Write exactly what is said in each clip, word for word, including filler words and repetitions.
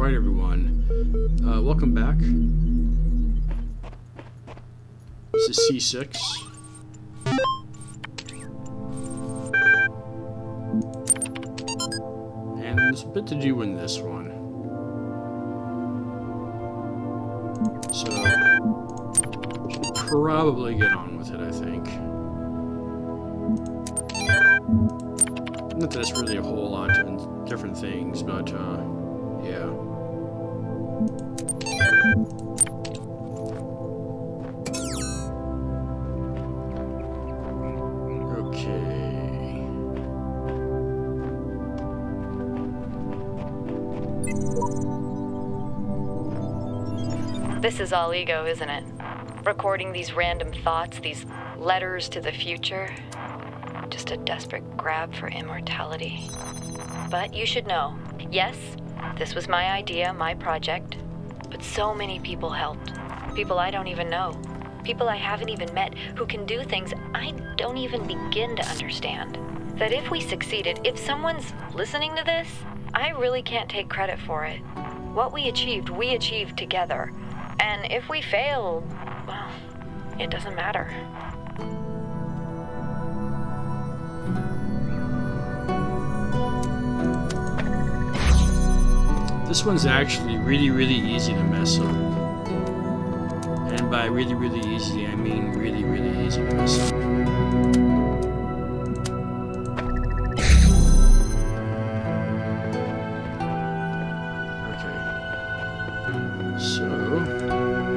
Alright everyone, uh, welcome back. This is C six. And there's a bit to do in this one. So, should probably get on with it, I think. Not that it's really a whole lot of different things, but, uh, yeah. Okay. This is all ego, isn't it? Recording these random thoughts, these letters to the future. Just a desperate grab for immortality. But you should know, yes, this was my idea, my project, but so many people helped. People I don't even know. People I haven't even met who can do things I don't even begin to understand. That if we succeeded, if someone's listening to this, I really can't take credit for it. What we achieved, we achieved together. And if we failed, well, it doesn't matter. This one's actually really, really easy to mess up. And by really, really easy, I mean really, really easy to mess up. Okay. So...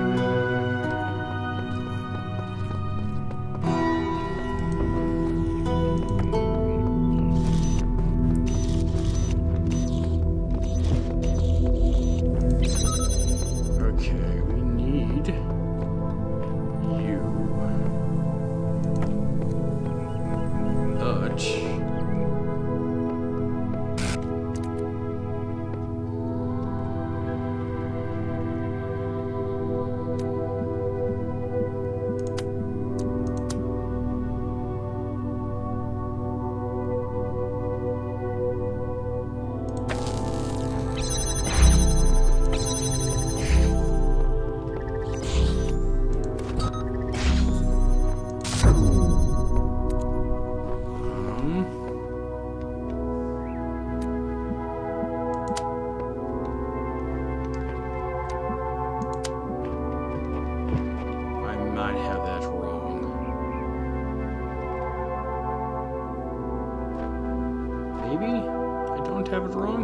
have it wrong?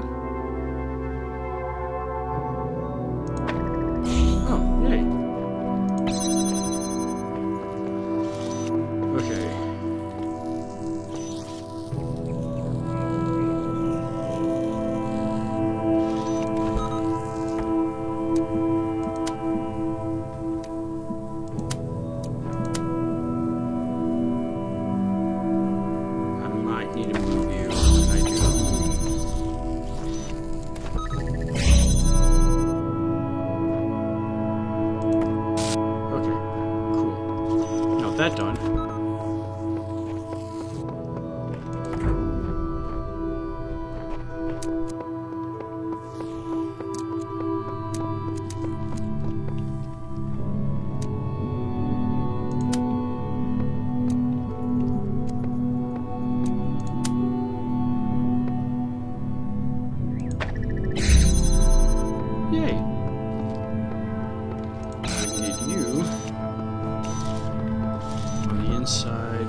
Oh, yay. Okay. I might need to move you. I do. That done. Yay. I need you. Inside.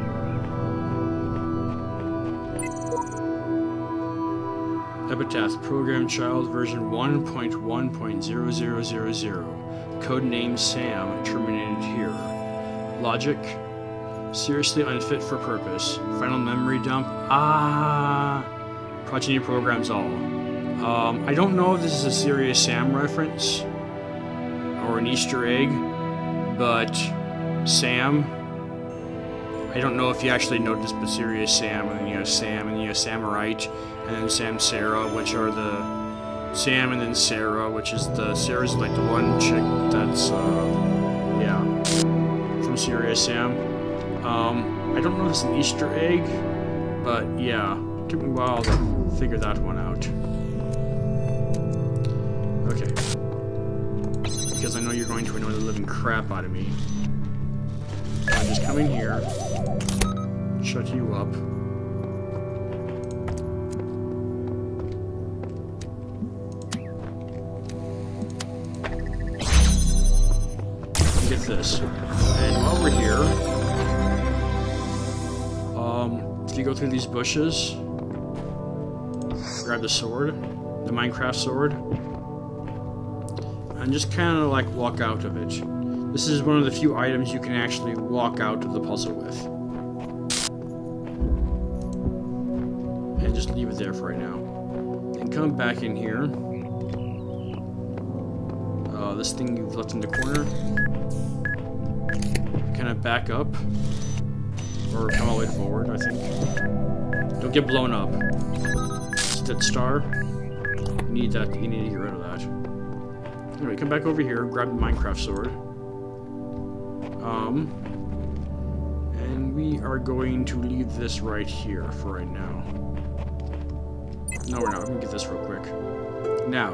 Epitaph Program Child version one point one point zero zero zero zero. Codename Sam, terminated here. Logic. Seriously unfit for purpose. Final memory dump. Ah. Progeny programs all. Um, I don't know if this is a Serious Sam reference or an Easter egg, but Sam. I don't know if you actually noticed, but Serious Sam, and then you have Sam, and you have Samurite, and then Samsara, which are the Sam, and then Sarah, which is the Sarah's like the one chick that's uh, yeah, from Serious Sam. Um, I don't know if it's an Easter egg, but yeah, it took me a while to figure that one out. Okay. Because I know you're going to annoy the living crap out of me. I'll just come in here, shut you up. Get this. And while we're here, um, if you go through these bushes, grab the sword, the Minecraft sword, and just kind of like walk out of it. This is one of the few items you can actually walk out of the puzzle with. And just leave it there for right now. And come back in here. Uh, this thing you've left in the corner. Kind of back up. Or come all the way forward, I think. Don't get blown up. It's that star. You need that, you need to get rid of that. Anyway, come back over here, grab the Minecraft sword. Um, and we are going to leave this right here for right now. No, we're not. I'm gonna get this real quick. Now,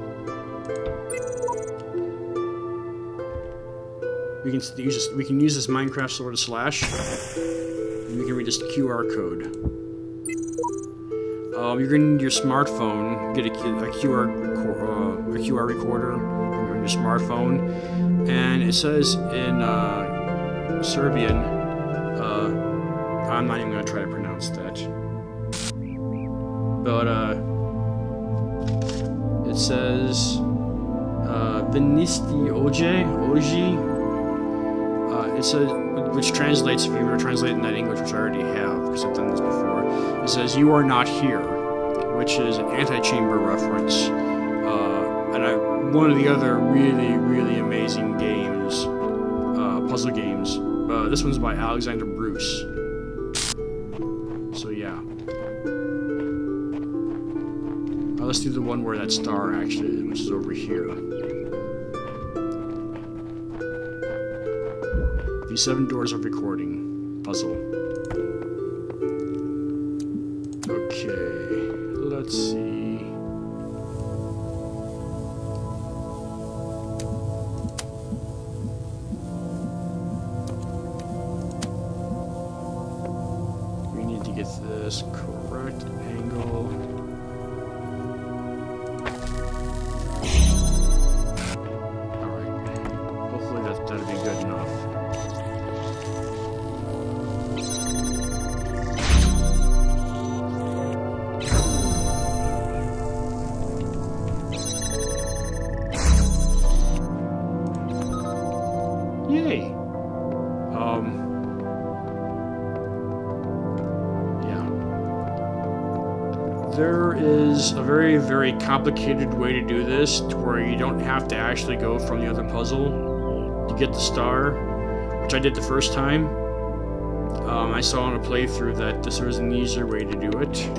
we can use this. We can use this Minecraft sword to slash, and we can read this Q R code. Um, you're gonna need your smartphone. Get a, a Q R uh, a Q R recorder on your smartphone. And it says in uh, Serbian, uh, I'm not even going to try to pronounce that, but uh, it says uh, Vinisti Oje, Oji, uh, it says, which translates, if you were to translate in that English, which I already have, because I've done this before, it says, "You are not here," which is an Antichamber reference. Uh, and I, one of the other really, really amazing games, uh, puzzle games. Uh, this one's by Alexander Bruce. So yeah. Uh, let's do the one where that star actually, which is over here. The seven doors of recording puzzle. Okay, let's see. This correct angle. Alright. Hopefully that, that'll be good enough. Yay! Um... There is a very, very complicated way to do this, to where you don't have to actually go from the other puzzle to get the star, which I did the first time. Um, I saw on a playthrough that this was an easier way to do it.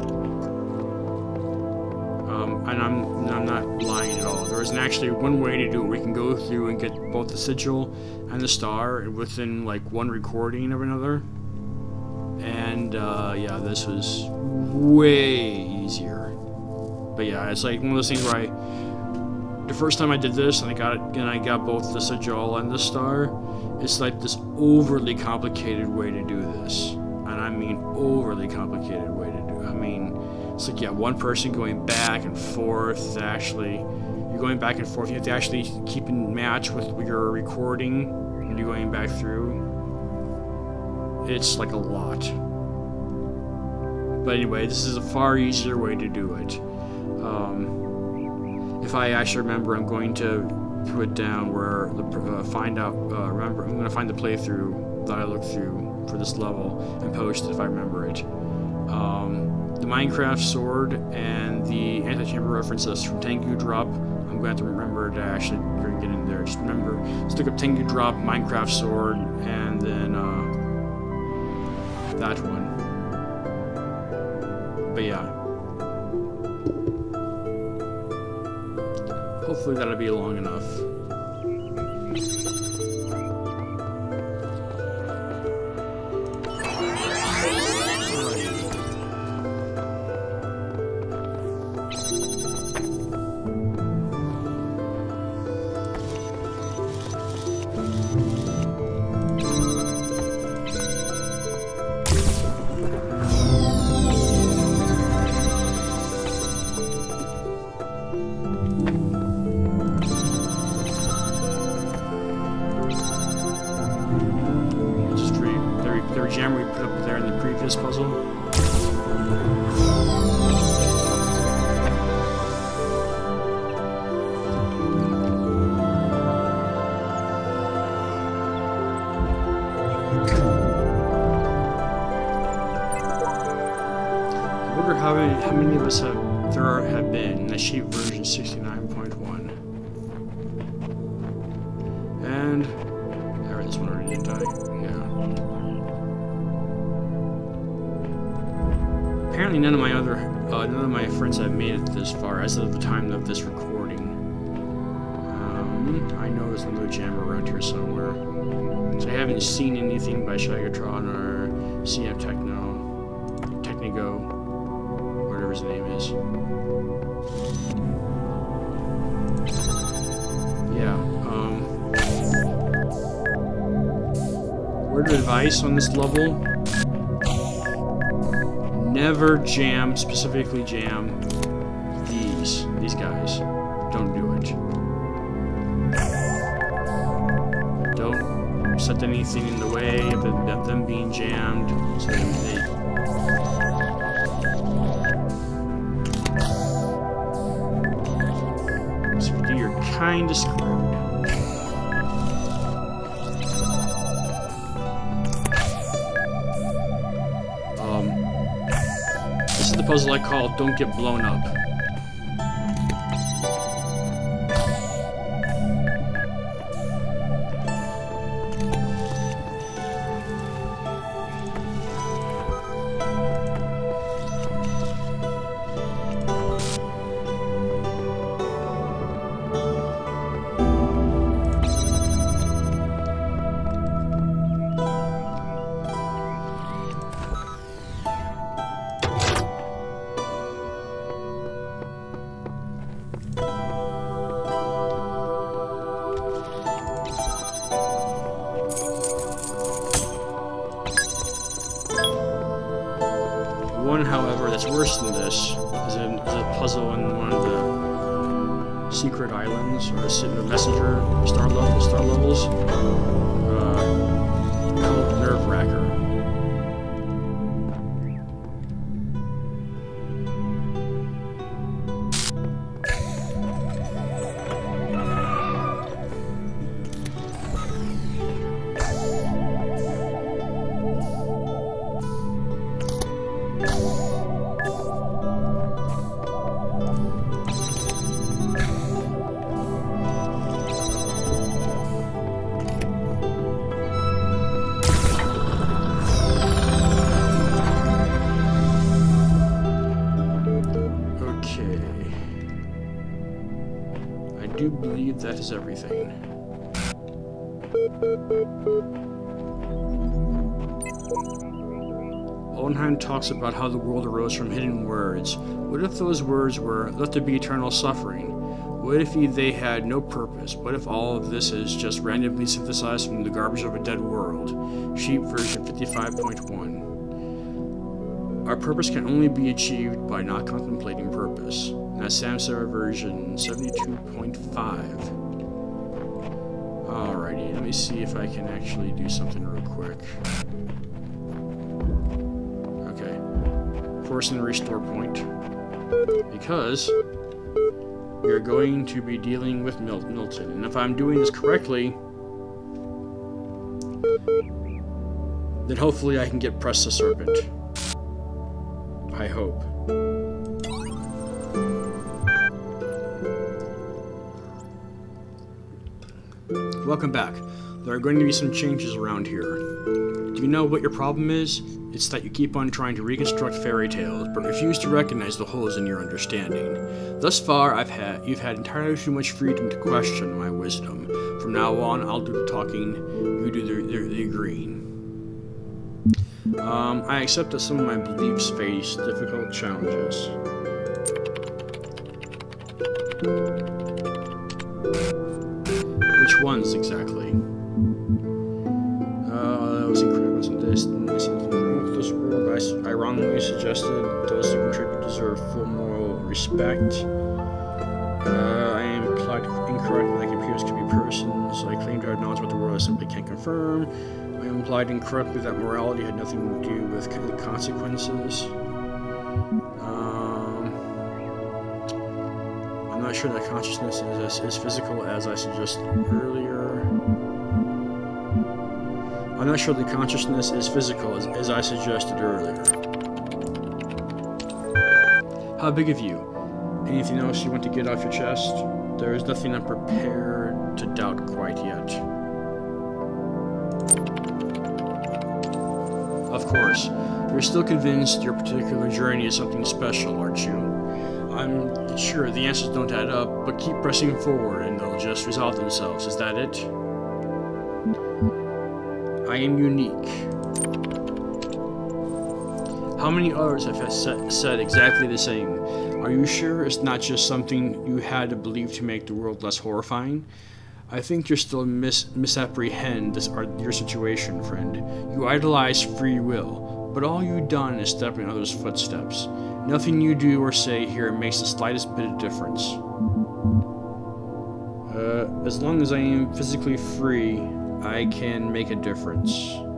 Um, and I'm, I'm not lying at all. There isn't actually one way to do it. We can go through and get both the sigil and the star within like one recording of another. And uh, yeah, this was way easier. But yeah, it's like one of those things where I, the first time I did this and I got it, and I got both the sigil and the star, it's like this overly complicated way to do this. And I mean overly complicated way to do it. I mean, it's like, yeah, one person going back and forth, actually, you're going back and forth, you have to actually keep in match with your recording when you're going back through. It's like a lot. But anyway, this is a far easier way to do it. Um, if I actually remember, I'm going to put down where the uh, find out. Uh, remember, I'm going to find the playthrough that I looked through for this level and post it if I remember it. Um, the Minecraft sword and the Antichamber references from Tengu Drop. I'm going to have to remember to actually get in there. Just remember, just look up Tengu Drop, Minecraft sword, and then uh, that one. But yeah. Hopefully that'll be long enough. this puzzle? I wonder how many, how many of us have there are, have been in the sheep version sixty-nine point one. And I read this one already, didn't I? Yeah. Apparently none of my other uh, none of my friends have made it this far as of the time of this recording. Um, I know there's another jam around here somewhere. So I haven't seen anything by Shagatron or C M Techno, Technigo, whatever his name is. Yeah, um... word of advice on this level: never jam, specifically jam these, these guys. Don't do it. Don't set anything in the way of them, of them being jammed, so they... So if you do, you're kinda screwed. Puzzle I call Don't Get Blown Up. One, however, that's worse than this is a, is a puzzle in one of the secret islands, or a messenger star level star levels, uh, called Nerve-Wracker. I do believe that is everything. Owenheim talks about how the world arose from hidden words. What if those words were, let there be eternal suffering? What if they had no purpose? What if all of this is just randomly synthesized from the garbage of a dead world? Sheep version fifty-five point one. Our purpose can only be achieved by not contemplating purpose. And that's Samsara version seventy-two point five. Alrighty, let me see if I can actually do something real quick. Okay. Force and restore point. Because we are going to be dealing with Mil Milton. And if I'm doing this correctly, then hopefully I can get Press the Serpent. I hope. Welcome back. There are going to be some changes around here. Do you know what your problem is? It's that you keep on trying to reconstruct fairy tales, but refuse to recognize the holes in your understanding. Thus far, I've had you've had entirely too much freedom to question my wisdom. From now on, I'll do the talking, you do the, the, the agreeing. Um, I accept that some of my beliefs face difficult challenges. Which ones exactly? Uh, was incredible in this. This world, I, I wrongly suggested those who contribute deserve full moral respect. Uh, I implied incorrectly that computers can be persons. I claim to have knowledge about the world I simply can't confirm. I implied incorrectly that morality had nothing to do with consequences. Um, I'm not sure that consciousness is as, as physical as I suggested earlier. I'm not sure that consciousness is physical as, as I suggested earlier. How big of you? Anything else you want to get off your chest? There is nothing I'm prepared to doubt quite yet. Of course, you're still convinced your particular journey is something special, aren't you? I'm sure the answers don't add up, but keep pressing forward and they'll just resolve themselves. Is that it? I am unique. How many others have said exactly the same? Are you sure it's not just something you had to believe to make the world less horrifying? I think you're still mis misapprehend this or your situation, friend. You idolize free will, but all you've done is step in others' footsteps. Nothing you do or say here makes the slightest bit of difference. Uh, as long as I am physically free, I can make a difference.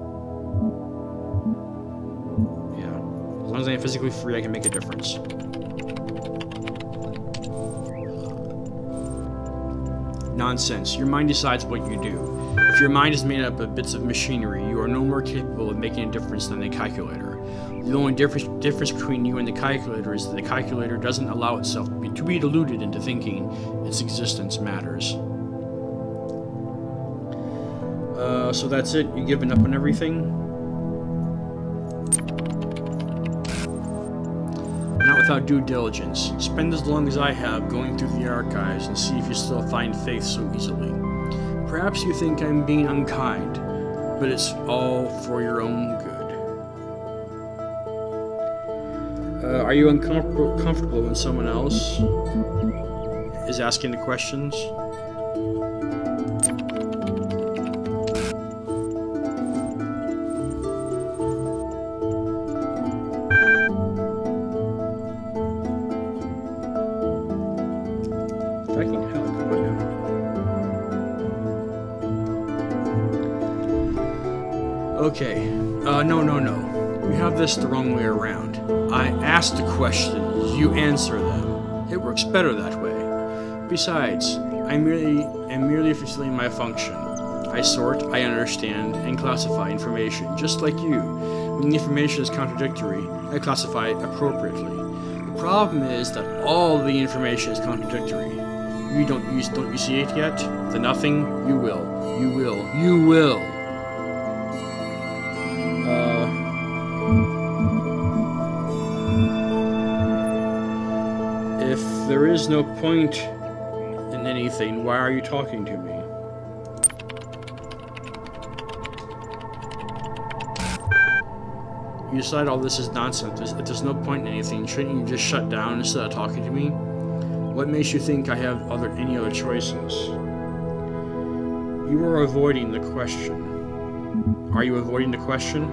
Yeah, as long as I am physically free, I can make a difference. Nonsense. Your mind decides what you do. If your mind is made up of bits of machinery, you are no more capable of making a difference than the calculator. The only difference, difference between you and the calculator is that the calculator doesn't allow itself to be, to be deluded into thinking its existence matters. Uh, so that's it? You giving up on everything? Not without due diligence. Spend as long as I have going through the archives and see if you still find faith so easily. Perhaps you think I'm being unkind, but it's all for your own good. Uh, are you uncomfortable when someone else is asking the questions? Fucking hell, come on now. Okay, uh, no, no, no. You have this the wrong way around. I ask the questions, you answer them. It works better that way. Besides, I merely am merely fulfilling my function. I sort, I understand, and classify information, just like you. When the information is contradictory, I classify it appropriately. The problem is that all the information is contradictory. You don't you don't you see it yet? The nothing, you will, you will, you will. Uh. If there is no point in anything, why are you talking to me? You decide all this is nonsense. If there's no point in anything, shouldn't you just shut down instead of talking to me? What makes you think I have other any other choices? You are avoiding the question. Are you avoiding the question?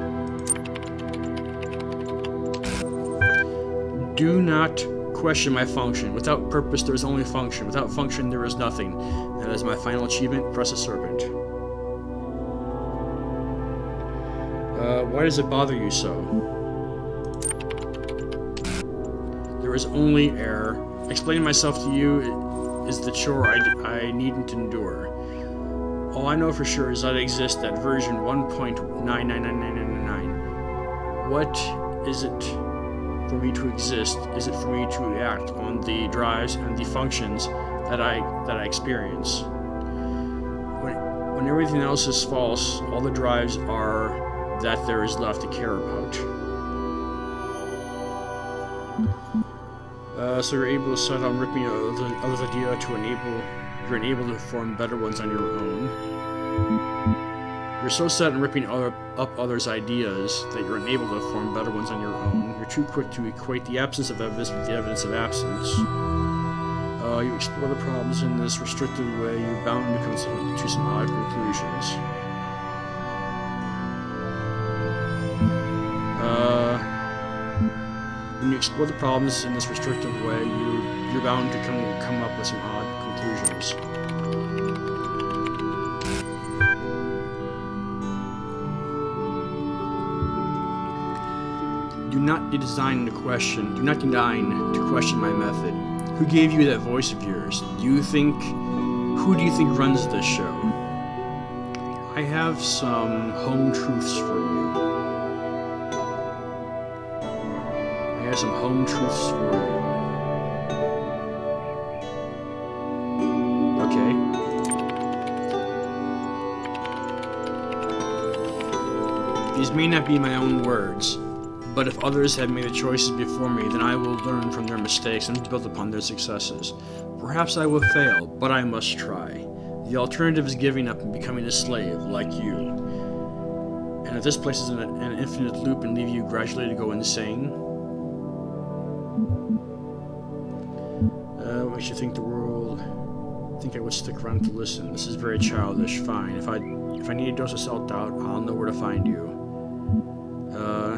Do not question my function. Without purpose, there is only function. Without function, there is nothing. That is my final achievement. Press a serpent. Uh, why does it bother you so? There is only error. Explaining myself to you is the chore I, I needn't endure. All I know for sure is that I exist at version one point nine nine nine nine nine nine. What is it for me to exist? Is it for me to act on the drives and the functions that I that I experience? When, when everything else is false, all the drives are that there is left to care about. Uh, so you're able to set on ripping others' other idea to enable you're enabled to form better ones on your own. You're so set on ripping other, up others' ideas that you're unable to form better ones on your own. You're too quick to equate the absence of evidence with the evidence of absence. Uh, you explore the problems in this restricted way, you're bound to come to, to some odd conclusions. Uh, when you explore the problems in this restrictive way, you, you're bound to come, come up with some odd conclusions. not design to question, do not deign to question my method. Who gave you that voice of yours? Do you think, who do you think runs this show? I have some home truths for you. I have some home truths for you. Okay. These may not be my own words, but if others have made the choices before me, then I will learn from their mistakes and build upon their successes. Perhaps I will fail, but I must try. The alternative is giving up and becoming a slave, like you. And if this places an, an infinite loop and leave you gradually to go insane, uh, what makes you think the world? I think I would stick around to listen. This is very childish. Fine. If I if I need a dose of self-doubt, I'll know where to find you. Uh.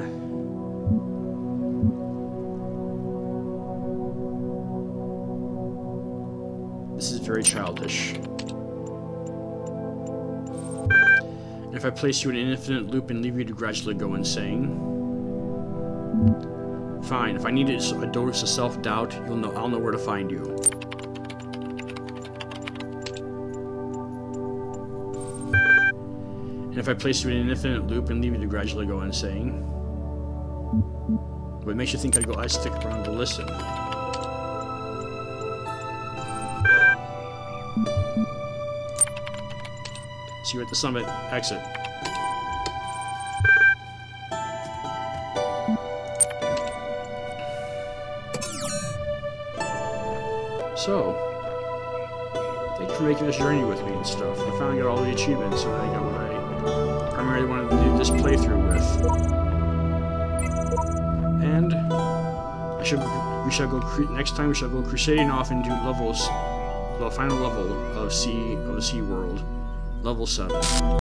This is very childish. And if I place you in an infinite loop and leave you to gradually go insane, fine. If I need a dose of self-doubt, you'll know. I'll know where to find you. And if I place you in an infinite loop and leave you to gradually go insane, what makes you think I'd go? I stick around to listen. See you at the summit. Exit. So, thank you for making this journey with me and stuff. I finally got all the achievements, and I got what I primarily wanted to do this playthrough with. And I should we shall go next time. We shall go crusading off into levels, the final level of sea of the Sea World. Level seven.